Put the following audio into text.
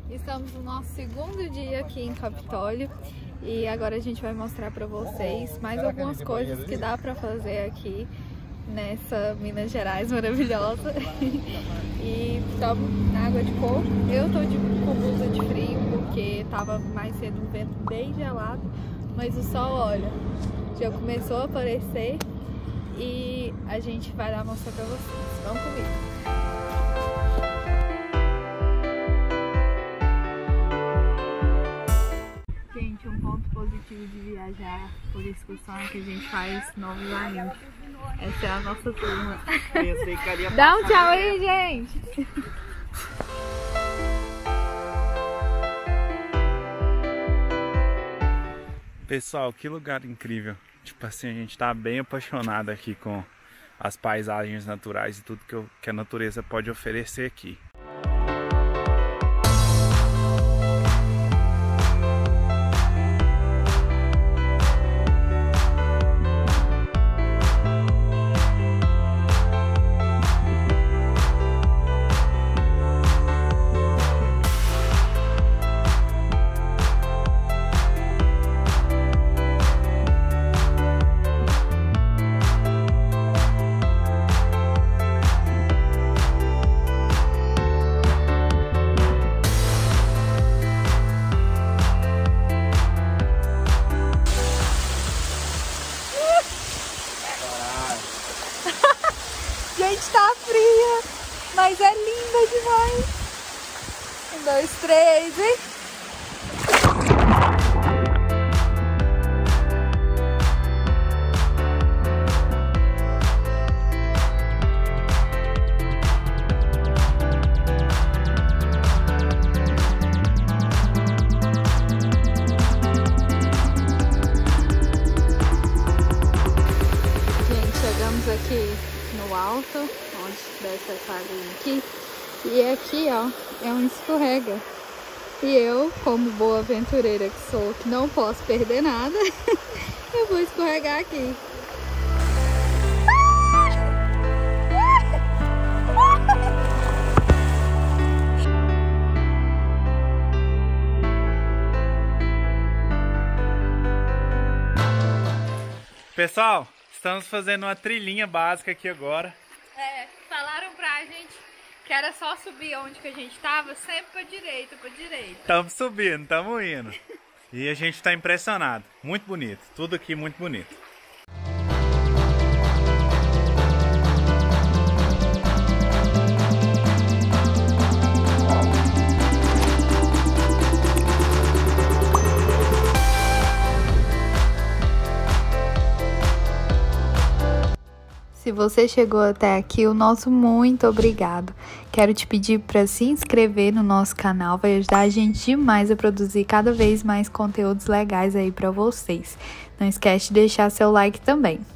Estamos no nosso segundo dia aqui em Capitólio e agora a gente vai mostrar para vocês mais algumas coisas que dá para fazer aqui nessa Minas Gerais maravilhosa. E tomo água de coco. Eu tô com blusa de frio porque tava mais cedo um vento bem gelado, mas o sol, olha, já começou a aparecer e a gente vai lá mostrar para vocês. Vamos comigo! Gente, um ponto positivo de viajar por excursão é que a gente faz novos amigos. Essa é a nossa turma. Dá um tchau aí, gente! Pessoal, que lugar incrível! Tipo assim, a gente tá bem apaixonado aqui com as paisagens naturais e tudo que a natureza pode oferecer aqui. Gente, tá fria, mas é linda demais. 1, 2, 3, hein? Gente, chegamos aqui no alto, onde desce essa água aqui, e aqui, ó, é um escorrega. E eu, como boa aventureira que sou, que não posso perder nada, eu vou escorregar aqui. Pessoal, estamos fazendo uma trilhinha básica aqui agora. Falaram pra gente que era só subir onde que a gente tava, sempre pra direita, pra direita. Estamos subindo, estamos indo. E a gente tá impressionado. Muito bonito, tudo aqui muito bonito. Se você chegou até aqui, o nosso muito obrigado. Quero te pedir para se inscrever no nosso canal, vai ajudar a gente demais a produzir cada vez mais conteúdos legais aí para vocês. Não esquece de deixar seu like também.